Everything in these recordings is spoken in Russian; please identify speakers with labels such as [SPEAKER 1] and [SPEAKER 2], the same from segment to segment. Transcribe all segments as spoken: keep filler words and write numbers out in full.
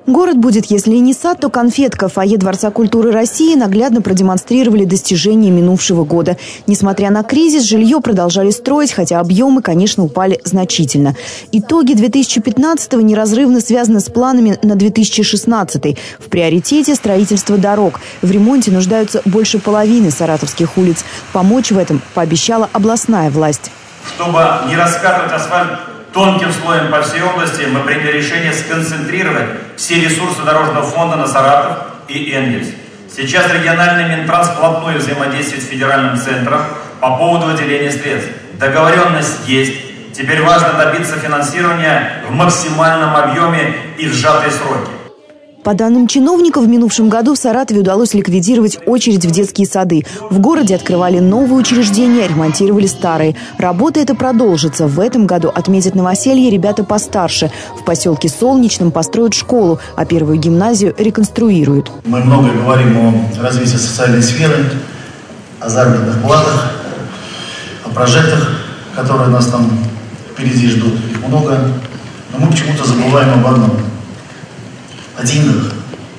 [SPEAKER 1] Город будет, если и не сад, то конфетка. Фойе Дворца культуры России наглядно продемонстрировали достижения минувшего года. Несмотря на кризис, жилье продолжали строить, хотя объемы, конечно, упали значительно. Итоги две тысячи пятнадцатого неразрывно связаны с планами на две тысячи шестнадцатый. В приоритете строительство дорог. В ремонте нуждаются больше половины саратовских улиц. Помочь в этом пообещала областная власть.
[SPEAKER 2] Чтобы не раскатывать асфальт тонким слоем по всей области, мы приняли решение сконцентрировать все ресурсы дорожного фонда на Саратов и Энгельс. Сейчас региональный Минтранс вплотную взаимодействует с федеральным центром по поводу выделения средств. Договоренность есть. Теперь важно добиться финансирования в максимальном объеме и в сжатые сроки.
[SPEAKER 1] По данным чиновников, в минувшем году в Саратове удалось ликвидировать очередь в детские сады. В городе открывали новые учреждения, ремонтировали старые. Работа эта продолжится. В этом году отметят новоселье ребята постарше. В поселке Солнечном построят школу, а первую гимназию реконструируют.
[SPEAKER 3] Мы много говорим о развитии социальной сферы, о заработных платах, о прожектах, которые нас там впереди ждут. Их много. Но мы почему-то забываем об одном. О деньгах.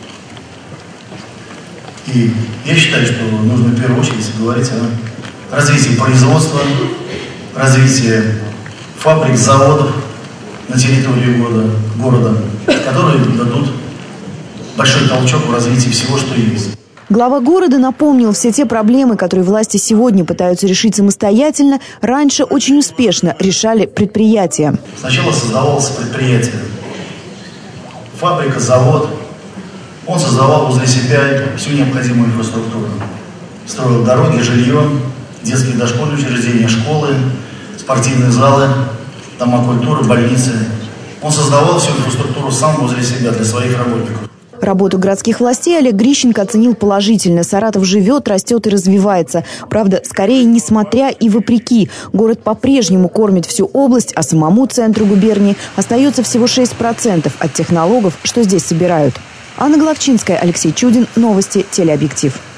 [SPEAKER 3] И я считаю, что нужно в первую очередь говорить о развитии производства, развитии фабрик, заводов на территории города, города, которые дадут большой толчок в развитии всего, что есть.
[SPEAKER 1] Глава города напомнил, все те проблемы, которые власти сегодня пытаются решить самостоятельно, раньше очень успешно решали предприятия.
[SPEAKER 3] Сначала создавалось предприятие. Фабрика, завод. Он создавал возле себя всю необходимую инфраструктуру. Строил дороги, жилье, детские дошкольные учреждения, школы, спортивные залы, дома культуры, больницы. Он создавал всю инфраструктуру сам возле себя для своих работников.
[SPEAKER 1] Работу городских властей Олег Грищенко оценил положительно. Саратов живет, растет и развивается. Правда, скорее несмотря и вопреки. Город по-прежнему кормит всю область, а самому центру губернии остается всего шесть процентов от тех налогов, что здесь собирают. Анна Головчинская, Алексей Чудин. Новости. Телеобъектив.